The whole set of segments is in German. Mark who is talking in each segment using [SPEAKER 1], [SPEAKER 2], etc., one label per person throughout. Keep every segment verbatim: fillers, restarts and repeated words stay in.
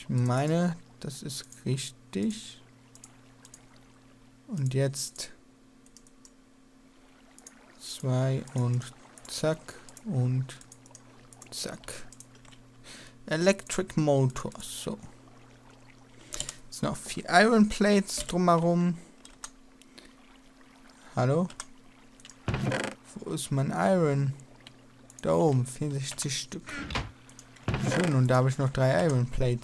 [SPEAKER 1] Ich meine, das ist richtig. Und jetzt zwei und zack und zack. Electric Motors. So. Jetzt noch vier Iron Plates drumherum. Hallo? Wo ist mein Iron? Da oben, vierundsechzig Stück. Schön, und da habe ich noch drei Iron Plates.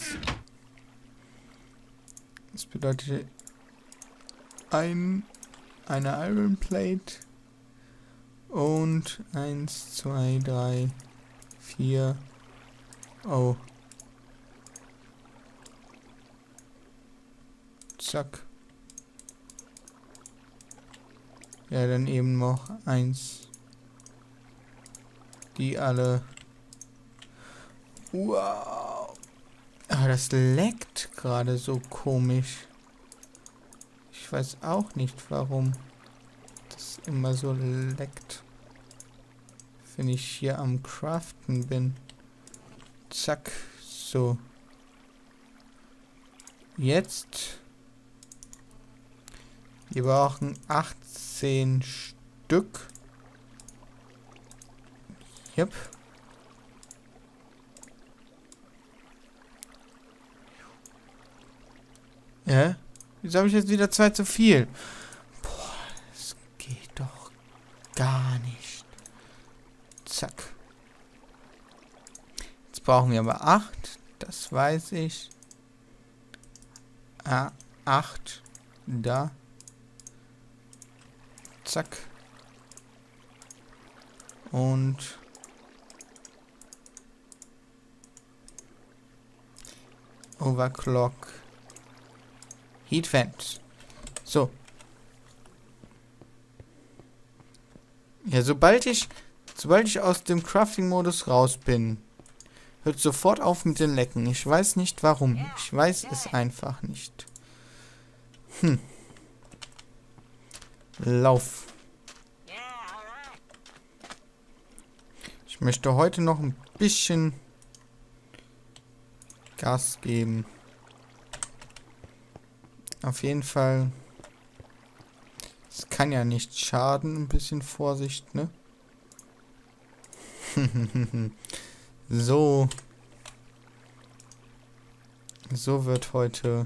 [SPEAKER 1] Das bedeutet ein, eine Iron Plate und eins, zwei, drei, vier. Oh. Zack. Ja, dann eben noch eins. Die alle. Wow. Ah, das leckt gerade so komisch. Ich weiß auch nicht, warum das immer so leckt. Wenn ich hier am Craften bin. Zack. So. Jetzt. Wir brauchen achtzehn Stück. Yep. Ja? Wieso habe ich jetzt wieder zwei zu viel? Boah, das geht doch gar nicht. Zack. Jetzt brauchen wir aber acht. Das weiß ich. Ah, acht. Da. Zack. Und Overclock. Heat Vent. So. Ja, sobald ich sobald ich aus dem Crafting-Modus raus bin, hört sofort auf mit den Lecken. Ich weiß nicht warum. Ich weiß es einfach nicht. Hm. Lauf. Ich möchte heute noch ein bisschen Gas geben. Auf jeden Fall. Es kann ja nicht schaden. Ein bisschen Vorsicht, ne? So. So wird heute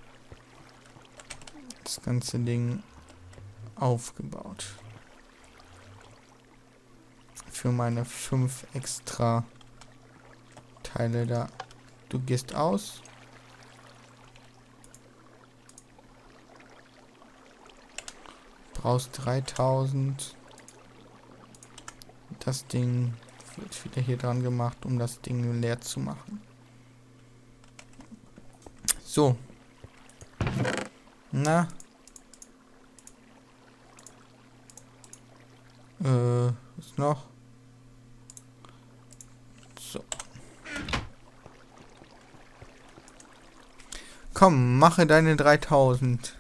[SPEAKER 1] das ganze Ding aufgebaut. Für meine fünf extra Teile da. Du gehst aus. Brauchst dreitausend. Das Ding wird wieder hier dran gemacht, um das Ding leer zu machen. So. Na. Äh, was noch? So. Komm, mache deine dreitausend.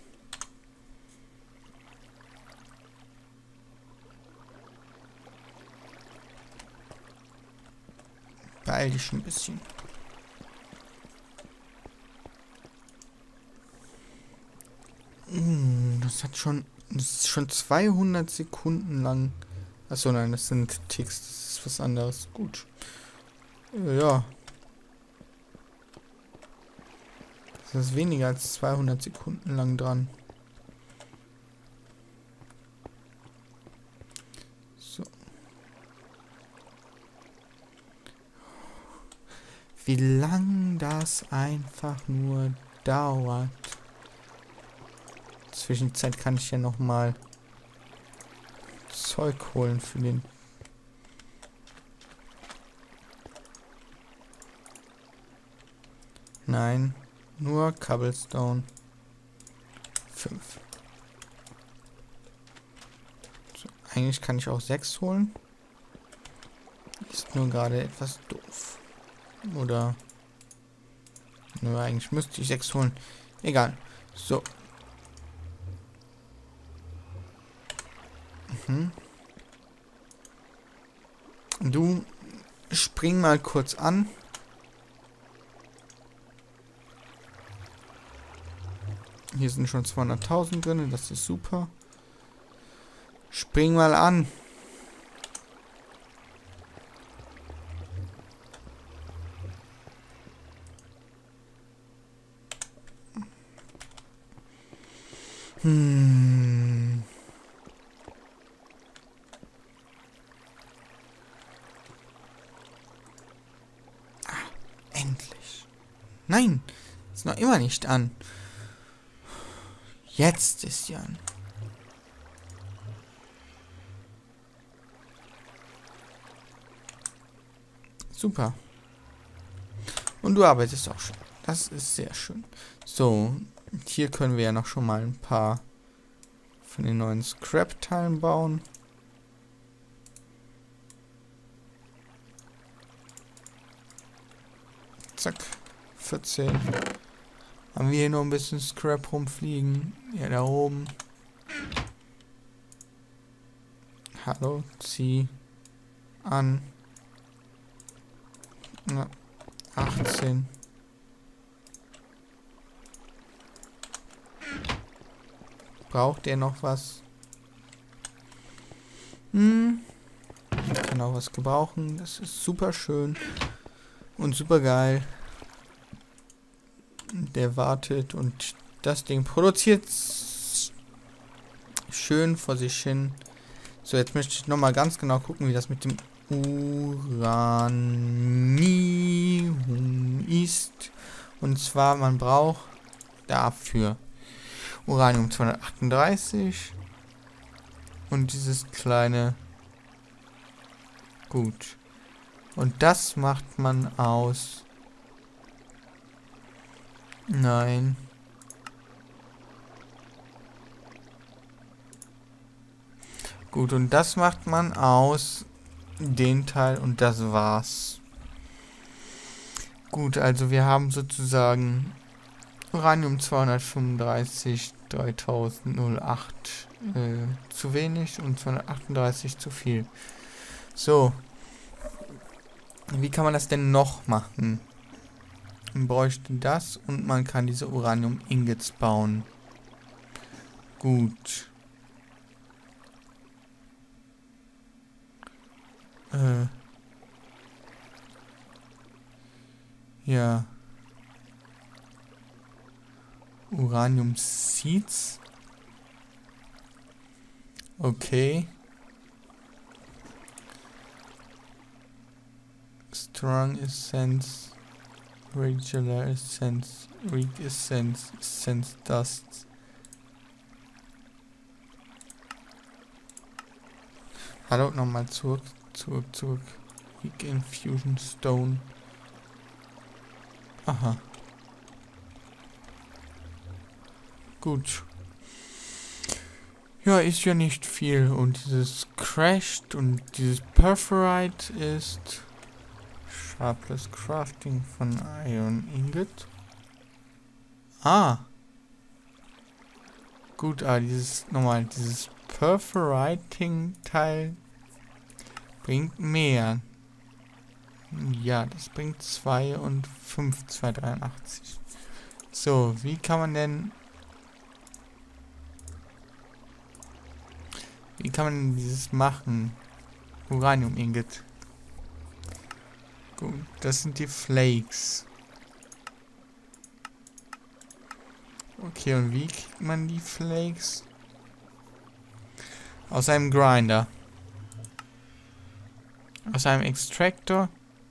[SPEAKER 1] Beeil dich ein bisschen. Mm, das hat schon... Das ist schon zweihundert Sekunden lang. Achso, nein, das sind Ticks. Das ist was anderes. Gut. Ja. Das ist weniger als zweihundert Sekunden lang dran. So. Wie lang das einfach nur dauert. Zwischenzeit kann ich ja noch mal Zeug holen für den. Nein, nur Cobblestone. fünf. So, eigentlich kann ich auch sechs holen. Ist nur gerade etwas doof. Oder... Nur eigentlich müsste ich sechs holen. Egal. So. Mhm. Du spring mal kurz an. Hier sind schon zweihunderttausend drin, das ist super. Spring mal an. Hm. Ah, endlich. Nein, ist noch immer nicht an. Jetzt ist sie an. Super. Und du arbeitest auch schon. Das ist sehr schön. So, hier können wir ja noch schon mal ein paar von den neuen Scrap-Teilen bauen. Zack. vierzehn. Haben wir hier noch ein bisschen Scrap rumfliegen. Ja, da oben. Hallo, zieh an. Na, achtzehn. Braucht ihr noch was? Hm. Kann auch was gebrauchen. Das ist super schön. Und super geil. Der wartet und das Ding produziert schön vor sich hin. So, jetzt möchte ich nochmal ganz genau gucken, wie das mit dem Uranium ist. Und zwar, man braucht dafür Uranium zweihundertachtunddreißig und dieses kleine Gut. Und das macht man aus... Nein. Gut, und das macht man aus den Teil und das war's. Gut, also wir haben sozusagen Uranium zweihundertfünfunddreißig dreitausendacht äh, zu wenig und zweihundertachtunddreißig zu viel. So. Wie kann man das denn noch machen? Man bräuchte das und man kann diese Uranium-Ingots bauen. Gut. Äh. Ja. Uranium-Seeds. Okay. Strong Essence. Regular Essence. Weak Essence. Essence Dust. Hallo, nochmal zurück. Zurück, zurück. Weak Infusion Stone. Aha. Gut. Ja, ist ja nicht viel. Und dieses Crashed und dieses Perforite ist Sharpless Crafting von Iron Ingot. Ah. Gut, ah, dieses, nochmal, dieses Perforating-Teil bringt mehr. Ja, das bringt zwei und fünf, zweihundertdreiundachtzig. So, wie kann man denn... Wie kann man denn dieses machen? Uranium Ingot. Gut, das sind die Flakes. Okay, und wie kriegt man die Flakes? Aus einem Grinder. Aus einem Extractor.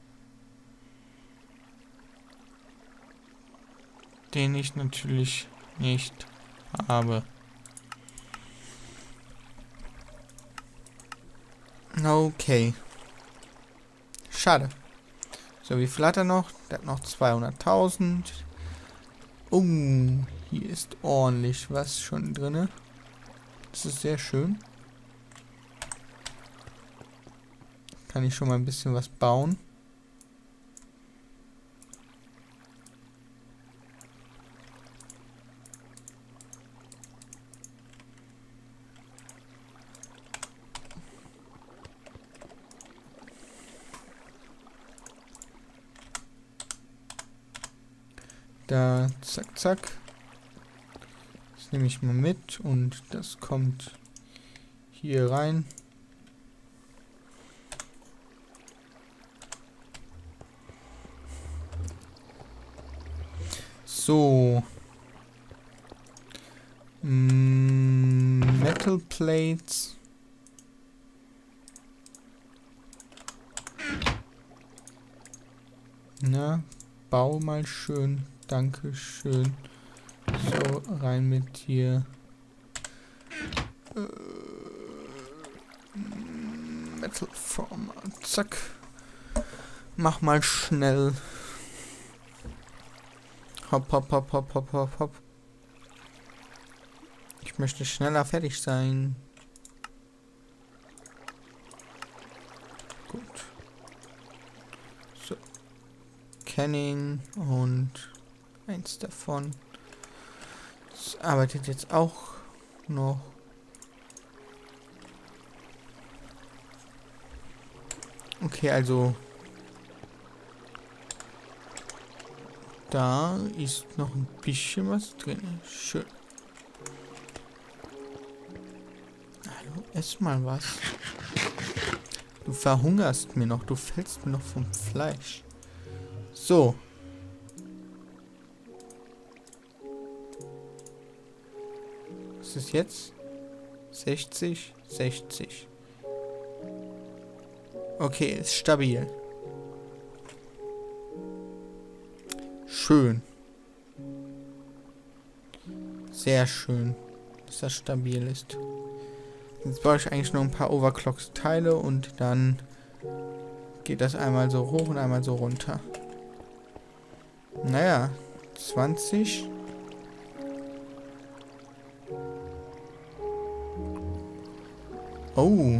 [SPEAKER 1] Den ich natürlich nicht habe. Okay. Schade. So, wie viel hat er noch? Der hat noch zweihunderttausend. Oh, hier ist ordentlich was schon drin. Das ist sehr schön. Kann ich schon mal ein bisschen was bauen. Da, zack, zack. nehme ich mal mit und das kommt hier rein. So. Mm, Metal Plates. Na, bau mal schön. Dankeschön. So, rein mit hier. Äh, Metal Former. Zack. Mach mal schnell. Hopp, hopp, hopp, hopp, hopp, hopp, hopp. Ich möchte schneller fertig sein. Gut. So. Canning und eins davon. Das arbeitet jetzt auch noch. Okay, also da ist noch ein bisschen was drin. Schön. Hallo, ess mal was. Du verhungerst mir noch. Du fällst mir noch vom Fleisch. So. Was ist jetzt? sechzig, sechzig. Okay, ist stabil. Schön. Sehr schön, dass das stabil ist. Jetzt brauche ich eigentlich nur ein paar Overclocks-Teile und dann geht das einmal so hoch und einmal so runter. Naja, zwanzig. Oh.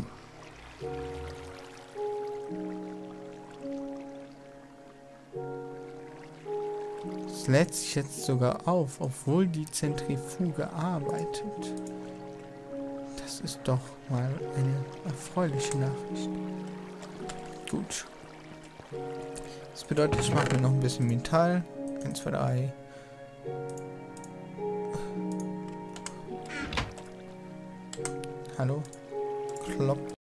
[SPEAKER 1] Das lädt sich jetzt sogar auf, obwohl die Zentrifuge arbeitet. Das ist doch mal eine erfreuliche Nachricht. Gut. Das bedeutet, ich mache mir noch ein bisschen Metall. eins, zwei, drei. Hallo? Klopp.